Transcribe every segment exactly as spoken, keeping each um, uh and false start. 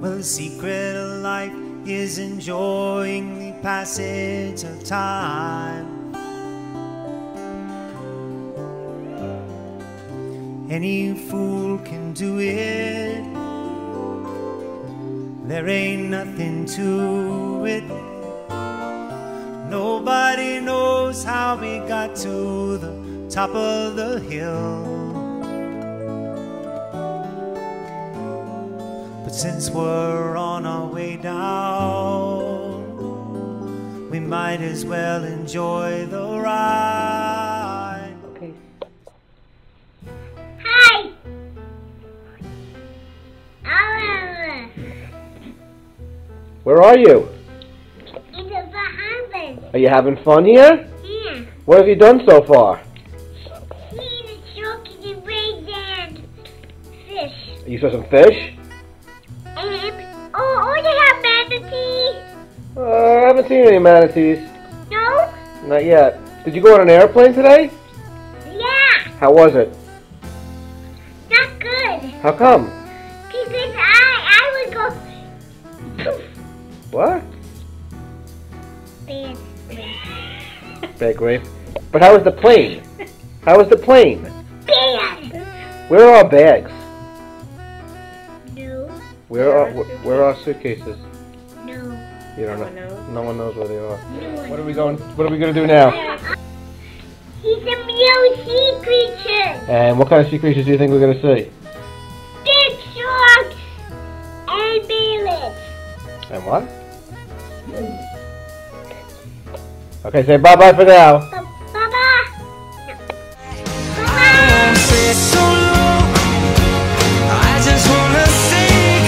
Well, the secret of life is enjoying the passage of time. Any fool can do it. There ain't nothing to it. Nobody knows how we got to the top of the hill. But since we're on our way down, we might as well enjoy the ride. Okay. Hi! Oliver! Where are you? In the Bahamas. Are you having fun here? Yeah. What have you done so far? See the shark and rays and fish. You saw some fish? And, oh, oh, they have manatees. Uh, I haven't seen any manatees. No? Not yet. Did you go on an airplane today? Yeah. How was it? Not good. How come? Because I, I would go poof. What? Bad. Bad grape. But how was the plane? How was the plane? Bad. Where are our bags? No. Where are where are our suitcases? No. You don't know. No one knows where they are. No. What are we going? What are we going to do now? He's a real sea creature. And what kind of sea creatures do you think we're going to see? Big sharks and bears. And what? Okay, say bye bye for now. Baba. Say so long, I just wanna say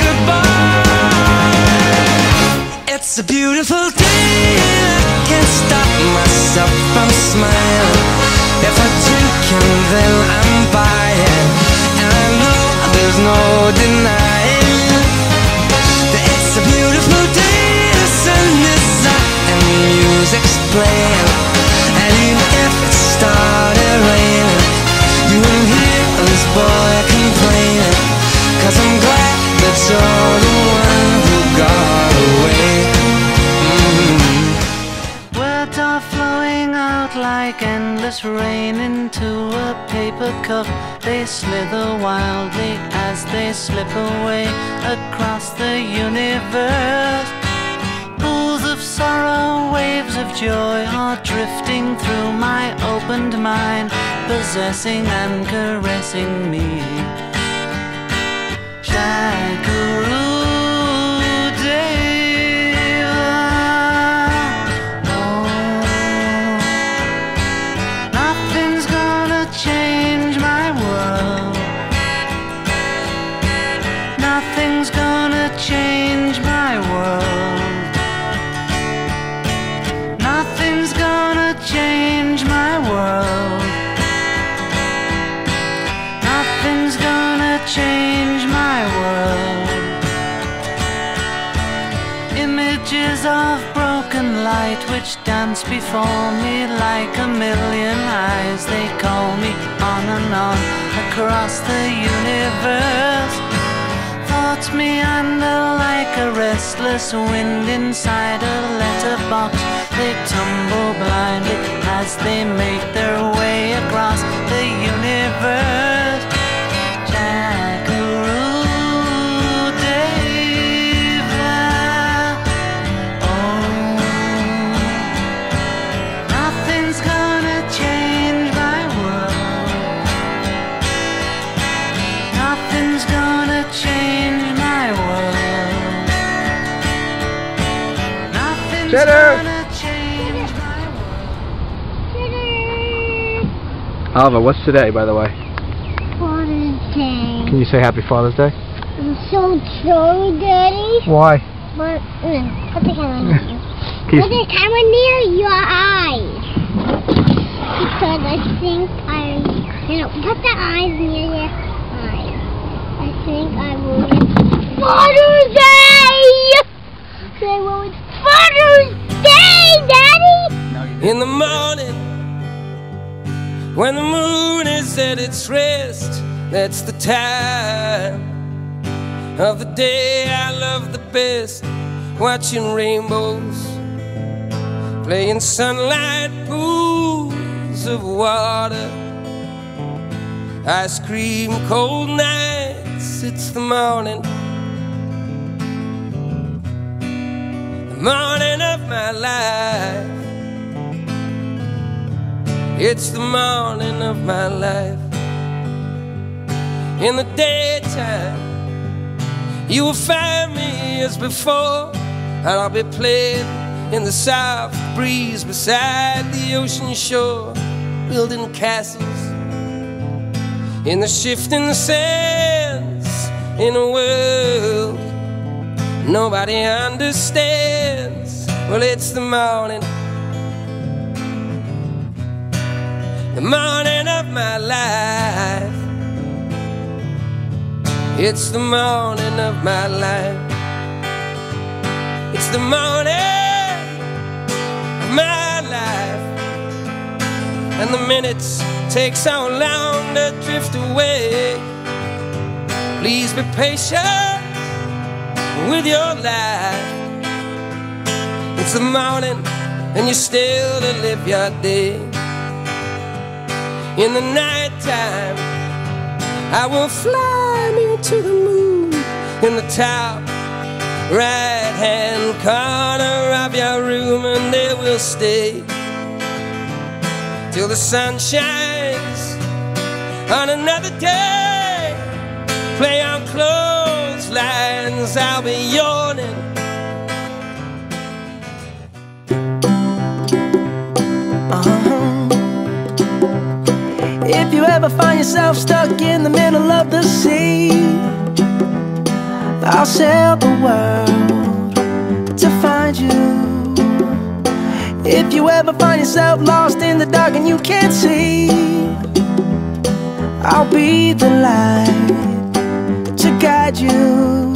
goodbye. It's a beautiful day and I can't stop myself from smiling. If I drink and then I'm buying, and I know there's no denying that it's a beautiful day. The sun is up and the music's playing, and even if it started raining, you won't hear this boy complaining, 'cause I'm glad that you're the one who got away. Mm-hmm. Words are flowing out like endless rain into a paper cup. They slither wildly as they slip away across the universe. Pools of sorrow, waves of joy are drifting through my opened mind, possessing and caressing me. Shakaru Deva. Oh, nothing's gonna change my world. Nothing's gonna change my world. Nothing's gonna change my world. Nothing's gonna change my world. Images of broken light which dance before me like a million eyes. They call me on and on across the universe. Thoughts meander like a restless wind inside a letterbox. They tumble blindly as they make their way across the universe. Shakaru Deva. Oh, nothing's gonna change my world. Nothing's gonna change my world. Nothing's gonna change my world. Oliver, what's today, by the way? Father's Day. Can you say Happy Father's Day? I'm so sorry, Daddy. Why? But, mm, put the camera near you. Can Put you, the camera near your eyes. Because I think I, you know, put the eyes near your eyes. I think I will get Father's Day! Say, well, it's Father's Day, Daddy! In the morning, when the moon is at its rest, that's the time of the day I love the best, watching rainbows, playing sunlight, pools of water, ice cream, cold nights. It's the morning, the morning of my life. It's the morning of my life. In the daytime, you will find me as before, and I'll be playing in the soft breeze beside the ocean shore, building castles in the shifting sands, in a world nobody understands. Well, it's the morning, the morning of my life. It's the morning of my life. It's the morning of my life. And the minutes take so long to drift away. Please be patient with your life. It's the morning and you're still to live your day. In the nighttime, I will fly me to the moon. In the top right-hand corner of your room, and there we'll stay till the sun shines on another day. Play on clotheslines, I'll be yawning. If you ever find yourself stuck in the middle of the sea, I'll sail the world to find you. If you ever find yourself lost in the dark and you can't see, I'll be the light to guide you.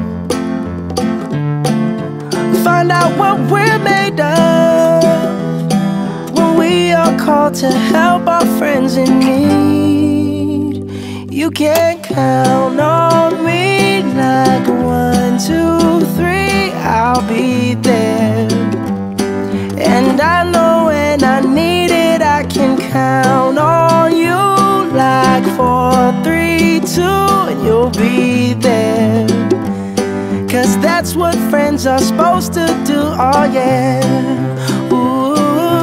Find out what we're made of when we are called to help our friends in need. You can count on me like one, two, three, I'll be there. And I know when I need it, I can count on you like four, three, two, and you'll be there. Cause that's what friends are supposed to do, oh yeah. Ooh,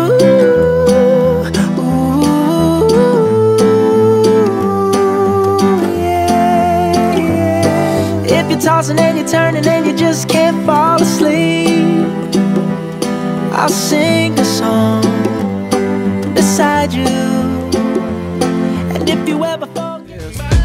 ooh, yeah, yeah. If you're tossing and you're turning and you just can't fall asleep, I'll sing a song beside you. And if you ever forget,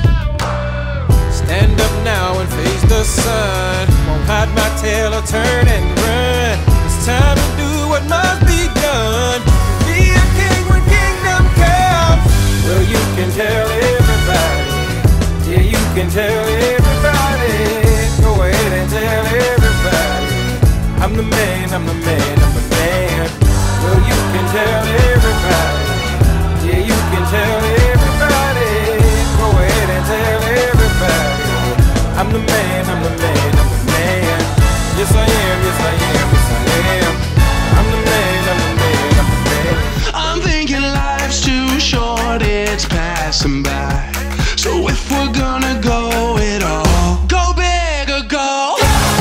stand up now and face the sun. Won't hide my tail or turn and run. It's time to do what must be done. Be a king when kingdom comes. Well, you can tell everybody. Yeah, you can tell everybody. Go ahead and tell everybody. I'm the man, I'm the man, I'm the man. Well, you can tell everybody. Yeah, you can tell everybody. Go ahead and tell everybody. I'm the man, I'm the man, I'm the man. Yes I am, yes I am, yes I am. I'm the man, I'm the man, I'm the man. I'm thinking life's too short, it's passing by. So if we're gonna go it all, go big or go.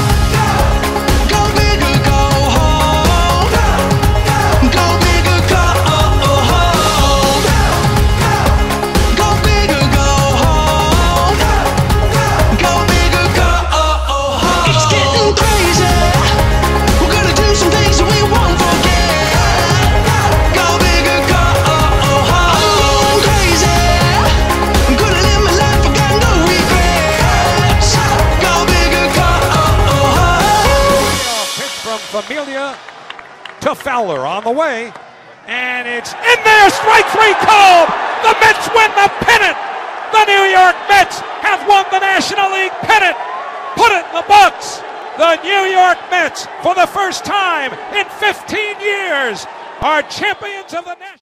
Go big or go home. Go big or go home. Go big or go home. Go big or go home. It's getting crazy. We're gonna do some things that we won't forget. Go big or go home. I'm going crazy. I'm gonna live my life, I got no regrets. Go big or go home. Pitch from Familia to Fowler on the way, and it's in there. Strike three called. The Mets win the pennant. The New York Mets have won the National League pennant. Put it in the books. The New York Mets, for the first time in fifteen years, are champions of the National.